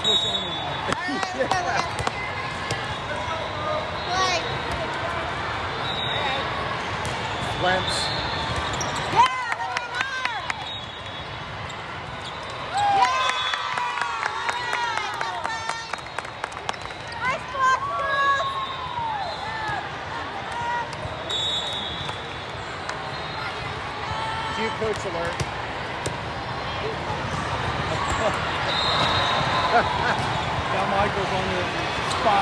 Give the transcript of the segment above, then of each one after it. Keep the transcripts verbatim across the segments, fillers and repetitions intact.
push only now. Yeah. Play. Lamps. You coach alert. Now Michael's on the spot.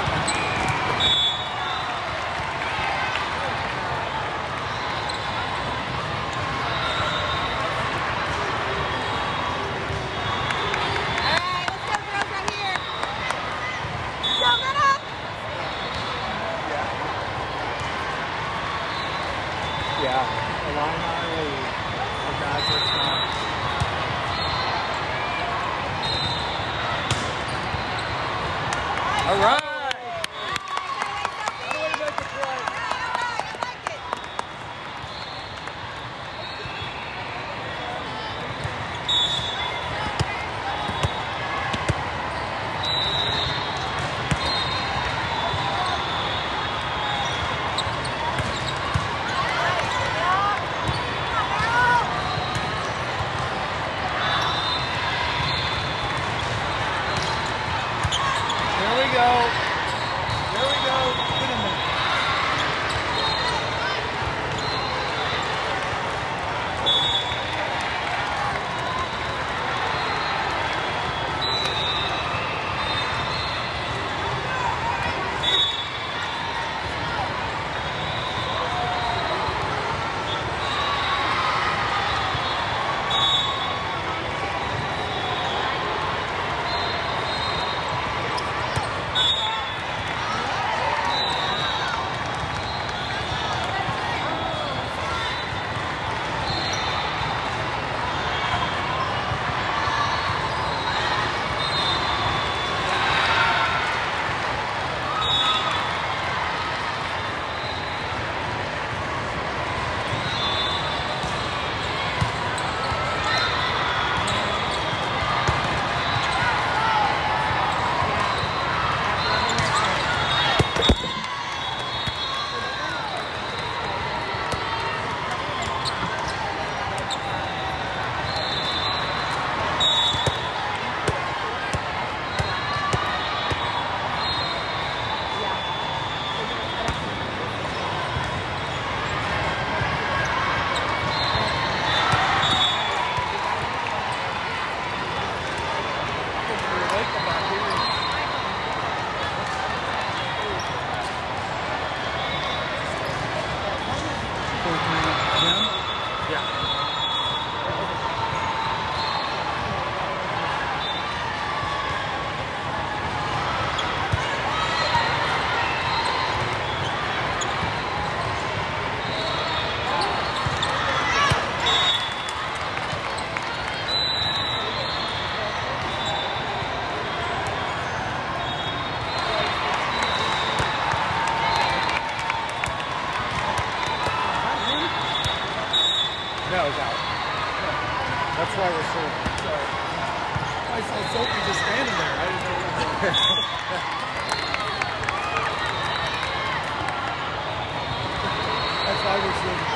Yeah, the line on lead. The Dodgers now. All right. How do we make a play? There we go. There we go. Get in there. No, it's out. That's why we're serving. Sorry. I saw Sophie just standing there. I didn't know what was going on. That's why we're serving.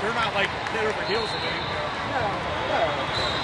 they're not like head over heels of it. No, no.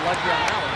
lucky on that one.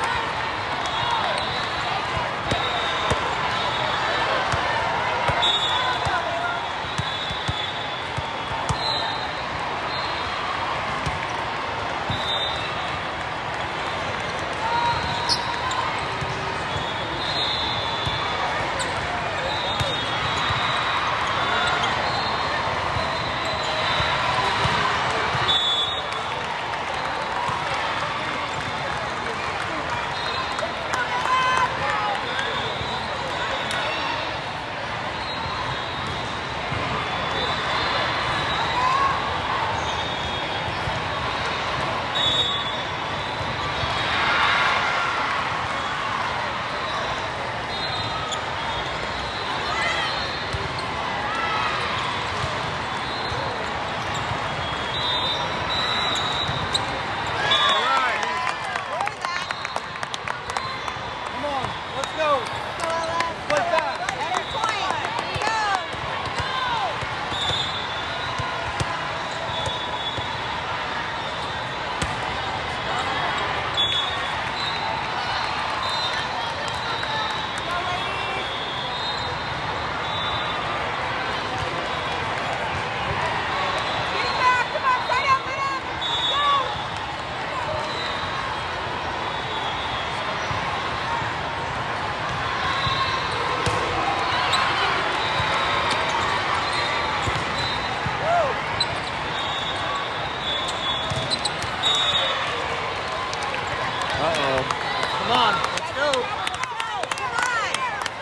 Uh-oh. Come on, let's go. Come on.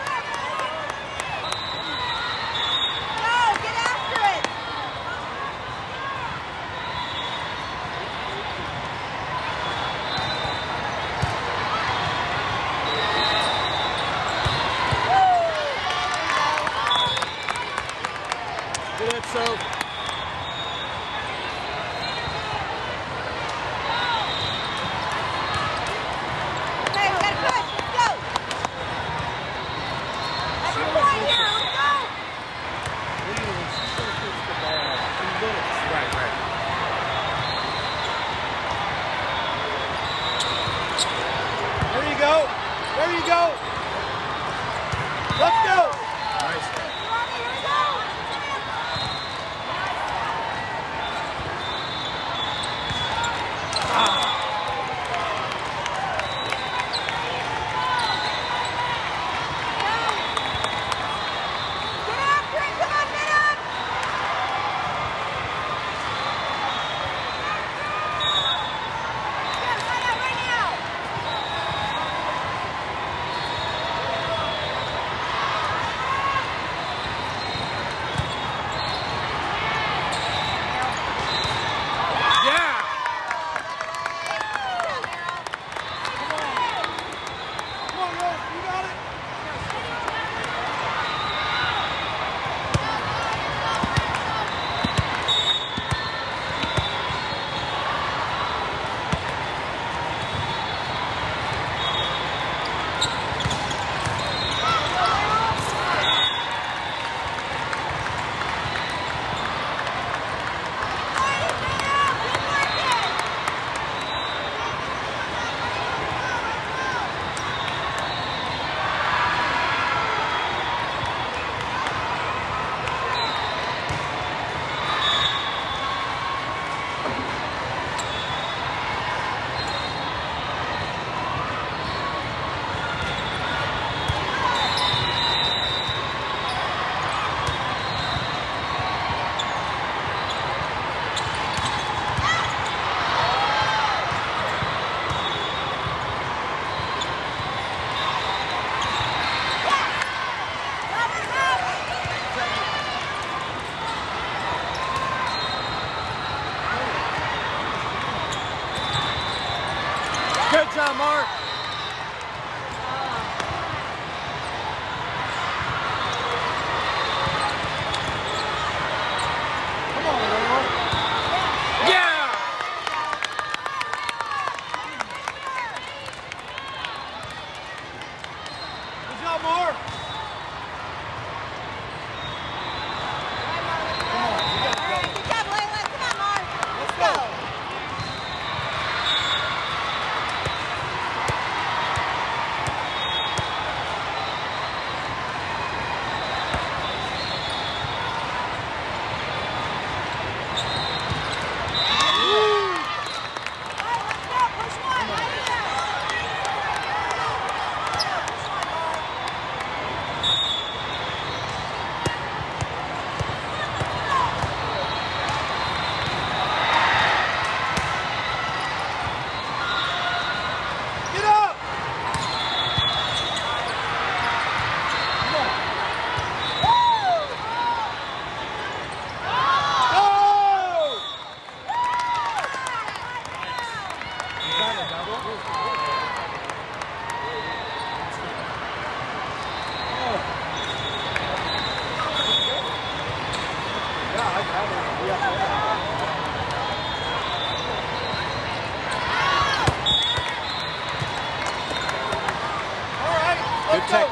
Go, get after it. Get it, so. There you go. Let's go. Nice. Ah. Good job, Mark. Come on, Lenore. Yeah! Good job, Mark. Come on, you gotta go. Good job, Layla. Come on, Mark. Let's Go. go.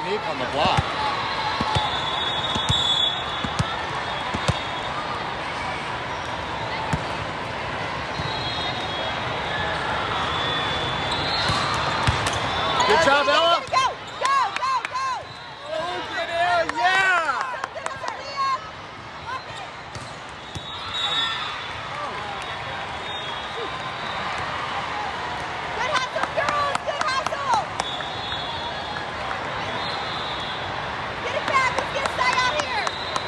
technique on the block. Good job, Ella. Go, go, go, go. Oh, get in, yeah. Good hustle, girls. Good hustle. Get it back. Let's get Sai out here.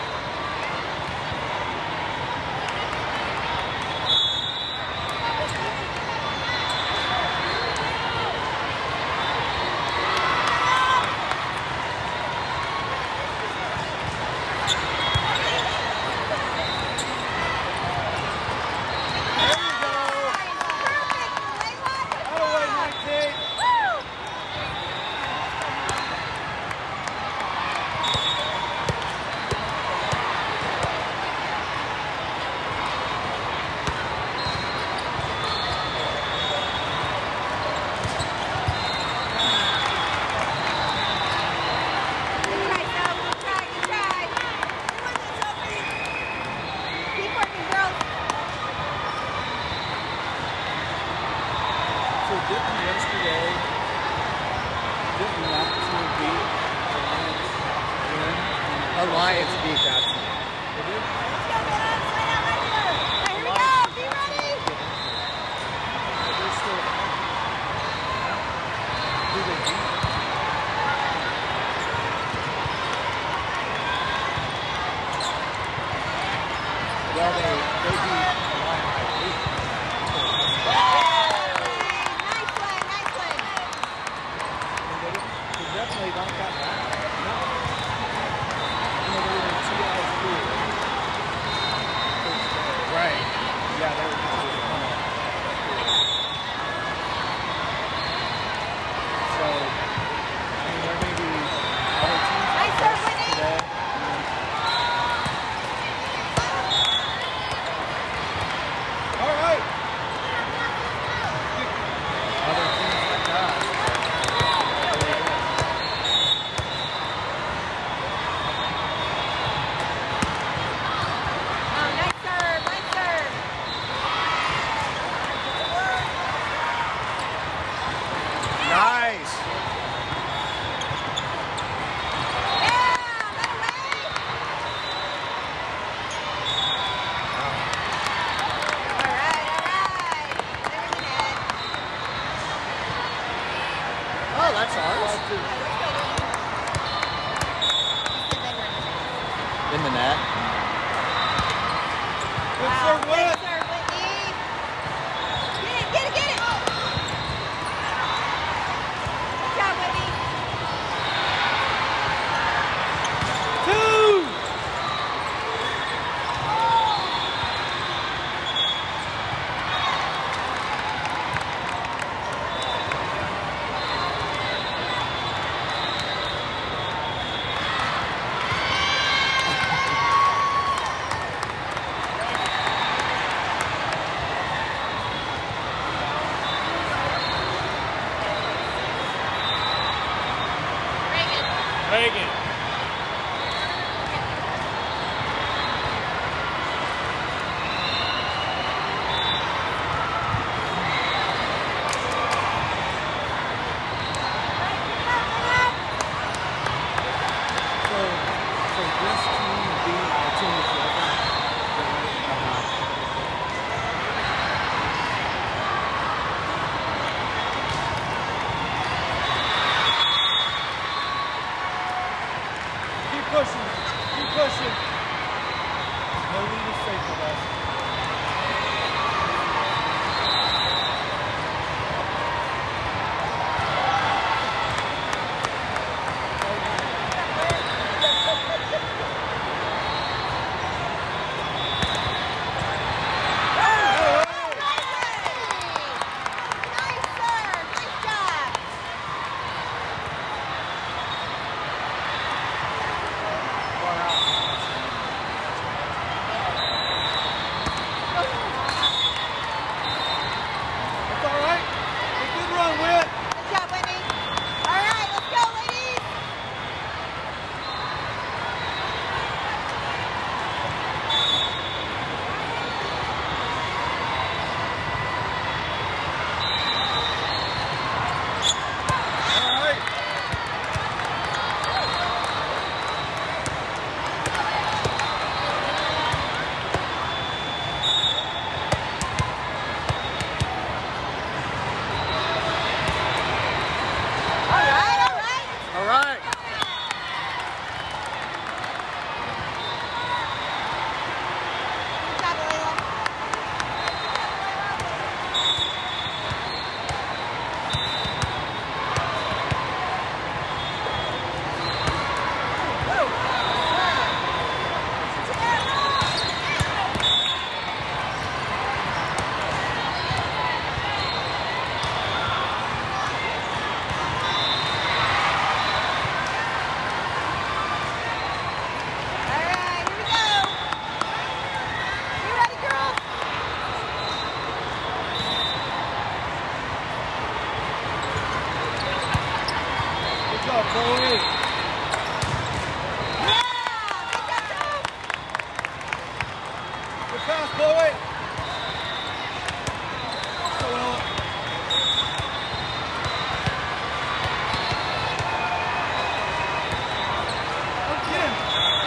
Didn't yesterday, didn't that team beat Alliance win? Alliance beat that team. They did? Let's go, man. Slide out right here. Here we go. Be ready. But they're still, who they beat? Well, they, they beat Alliance by eight. Nice play, nice play. They definitely not that bad. No. You know, they were two out of three. Right. Yeah, they were just kind of. So, I mean, there may be other teams Nice out serve, there Whitney. today. All right. Other teams like that. Oh, nice serve, nice serve. Nice. Yeah, that way. All right, all right. Center the net. Oh, that's ours. Yeah, let's go, Whitney. This is the big one. In the net. Good Wow, serve, great Whit. serve, Whitney. Get it, get it, get it. Good job, Whitney. Two. Chloe. So well. Get him.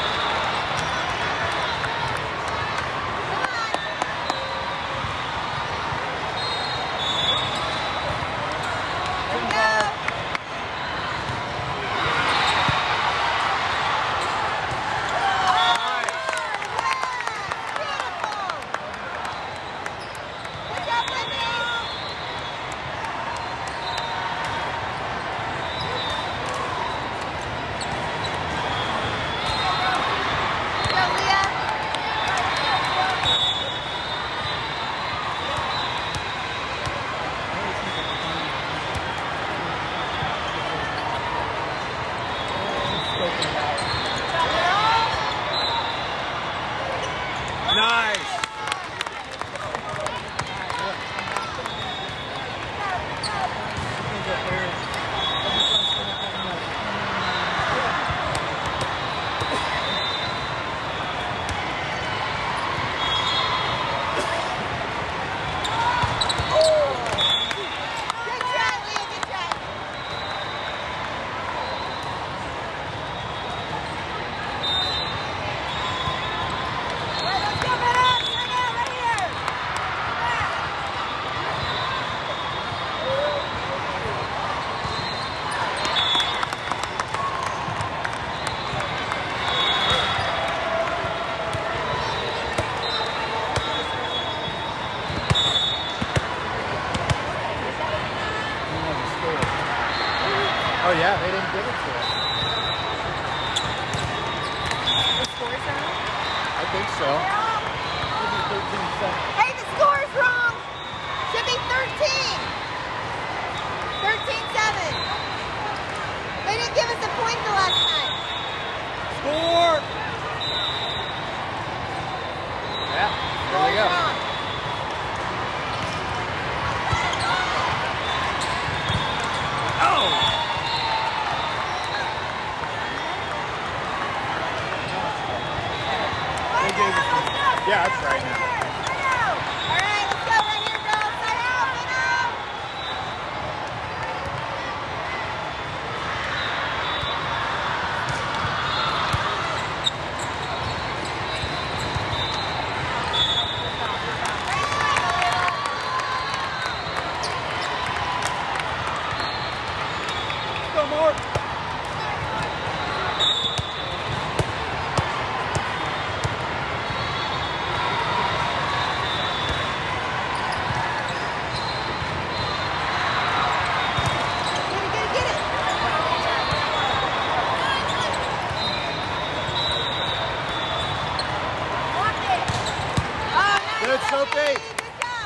Nice. Oh yeah, they didn't give it to us. The score's wrong? I think so. Hey, the score's wrong. Should be thirteen. thirteen seven. They didn't give us a point the last time. Score. Yeah, there we Score's go. wrong. Oh! Yeah, that's right now. All right, let's go right here, girls. Side out, side out. Go, Mark. Get it, get it, get it. Block it. Oh, nice. Good, Sophie. Good job.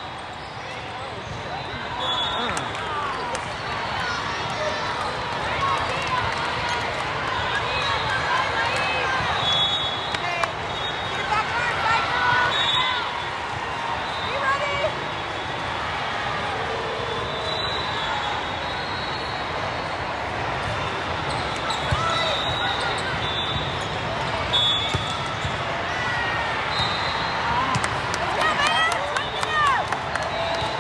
Okay. Get it back on, side girl. Be ready. Let's go, man. Let's go.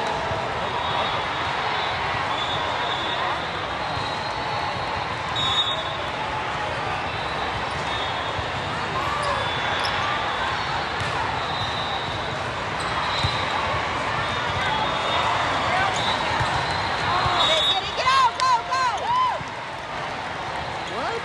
Get it, get it, get out. Go, go. What?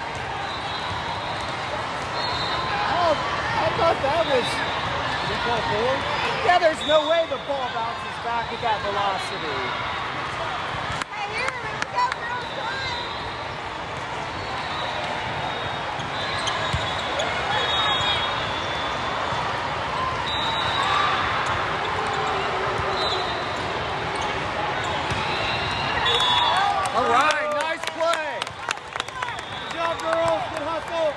Oh, I thought that was... Did you call forward? Yeah, there's no way the ball bounces back at that velocity. Hey, here, let's go, girls. Come on. All right, nice play. Good job, girls. Good hustle.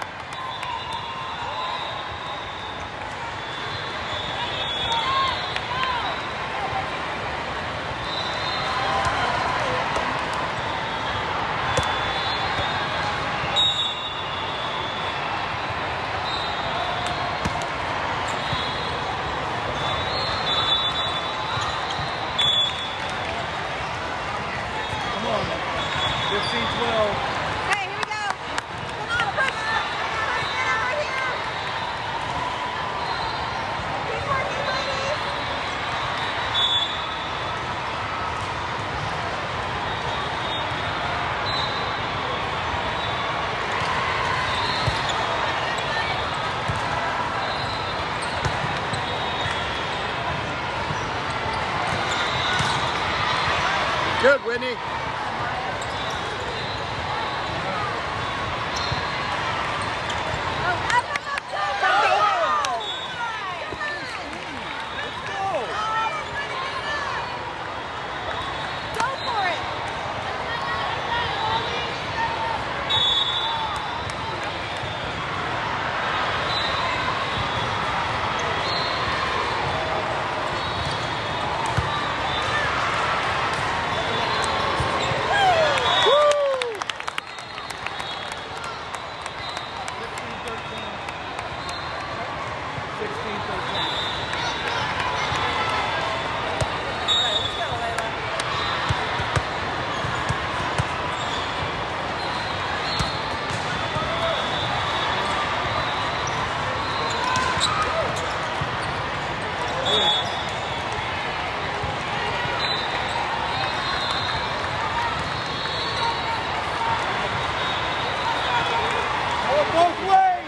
Good, Whitney. Both ways!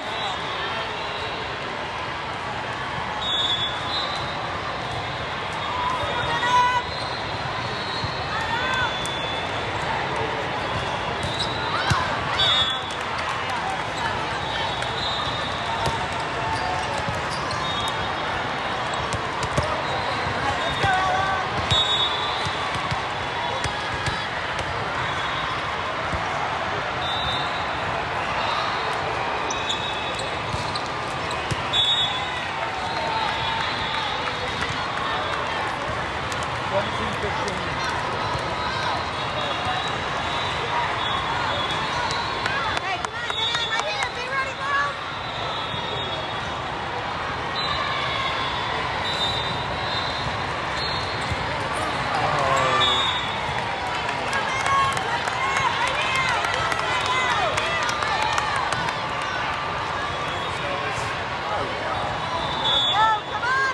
Hey, come on, get in, right here. Be ready, girls. Go, come on.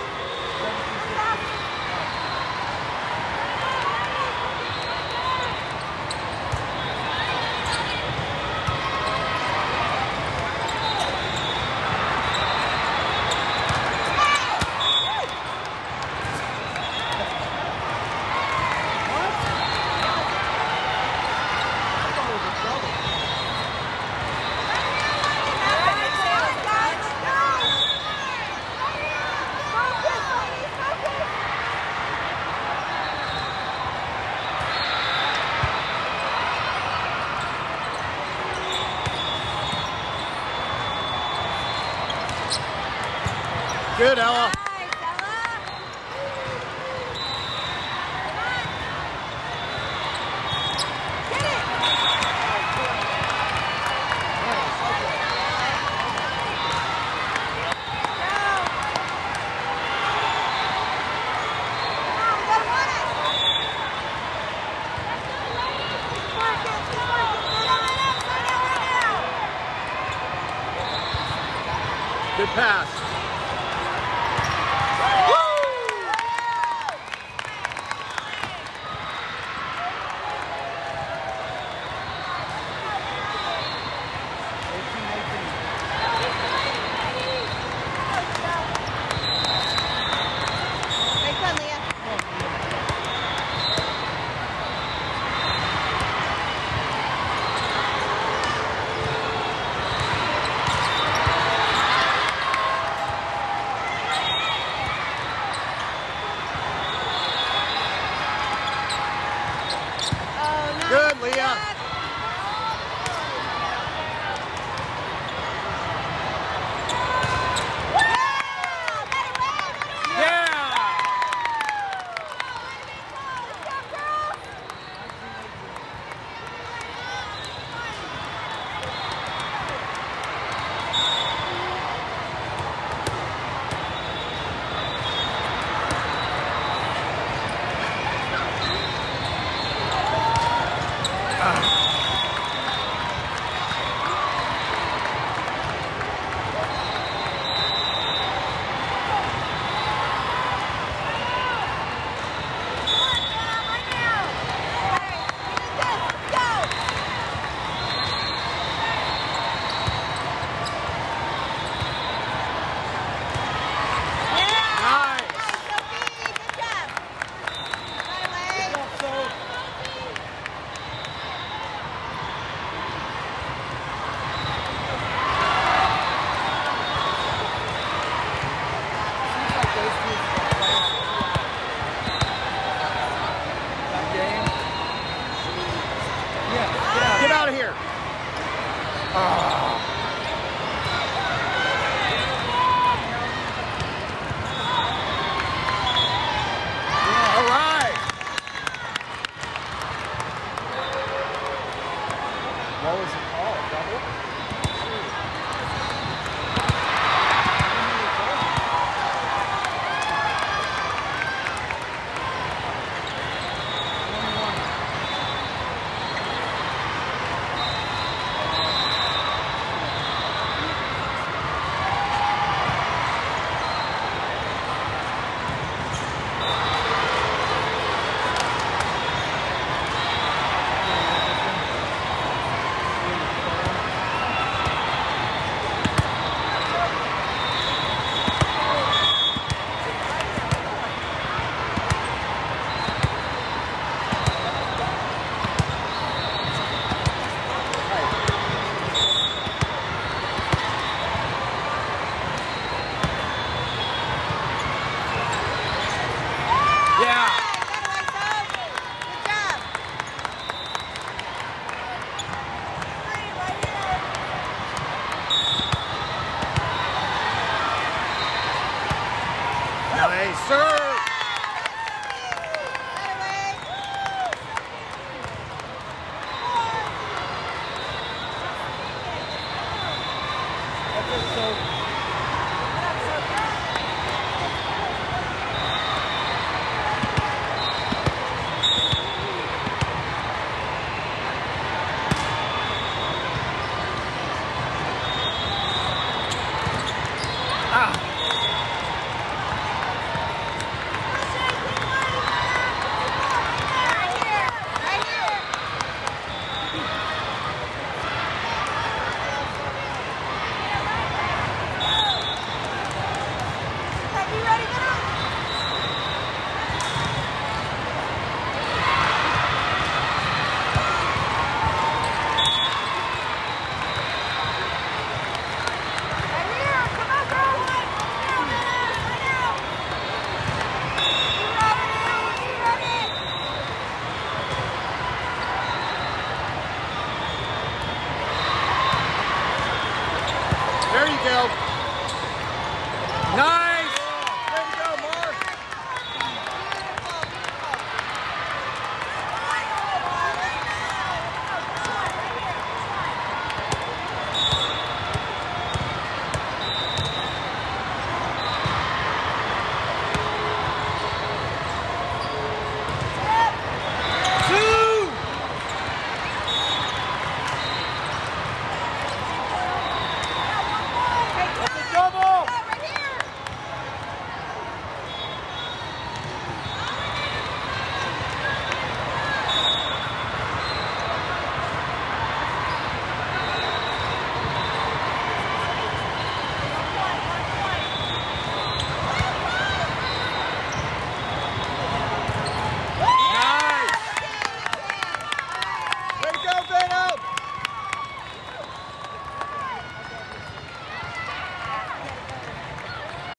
Good, Ella. Good pass. Good, Leah. Ah. ball was